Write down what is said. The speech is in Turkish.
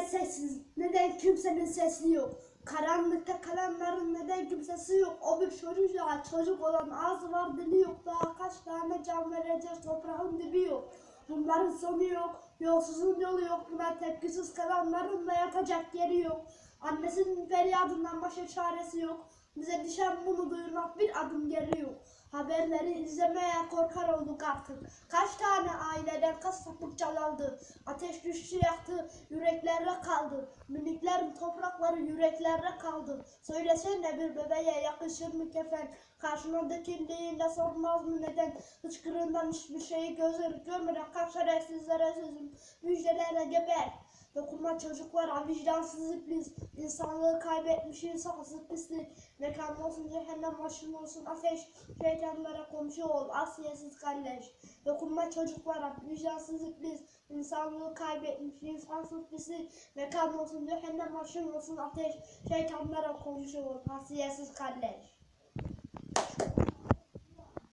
sessiz? Neden kimsenin sesi yok? Karanlıkta kalanların neden kimsesi yok? O bir çocuğa çocuk olan ağzı var, dili yok. Daha kaç tane can vereceğiz, toprağın dibi yok. Bunların sonu yok, yolsuzun yolu yok. Buna tepkisiz kalanların da yatacak yeri yok. Annesinin feryadından başka çaresi yok. Bize düşen bunu duyurmak, bir adım geri yok. Haberleri izlemeye korkar olduk artık. Kaç tane aileden kasaplık çalaldı. Ateş düştü yaktı, yüreklerde kaldı. Miniklerin toprakları yüreklerde kaldı. Söylesene, bir bebeğe yakışır mı kefen? Karşına dikildiğinde sormaz mı neden? Hıçkırığından hiçbir şeyi gözleri görmeden kaç şerefsizlere sözüm, müjdelere geber. Dokunma çocuklara, vicdansız iblis. İnsanlığı kaybetmiş insansız pislik. Mekan olsun cehennem, başın olsun ateş. Şeytanlara komşu ol, asiyetsiz kalleş. Dokunma çocuklara, vicdansız iblis. İnsanlığı kaybetmiş insansız pislik. Mekan olsun cehennem, başın olsun ateş. Şeytanlara komşu ol, asiyetsiz kalleş.